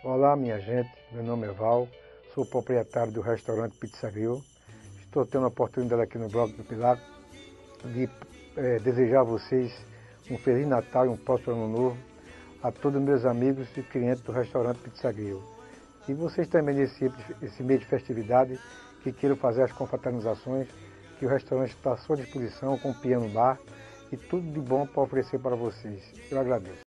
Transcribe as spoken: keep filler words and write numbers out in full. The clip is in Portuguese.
Olá, minha gente, meu nome é Val, sou proprietário do restaurante Pizza Grill. Estou tendo a oportunidade aqui no blog do Pilar de é, desejar a vocês um Feliz Natal e um próspero Ano Novo a todos os meus amigos e clientes do restaurante Pizza Grill. E vocês também nesse esse mês de festividade que queiram fazer as confraternizações, que o restaurante está à sua disposição com piano bar e tudo de bom para oferecer para vocês. Eu agradeço.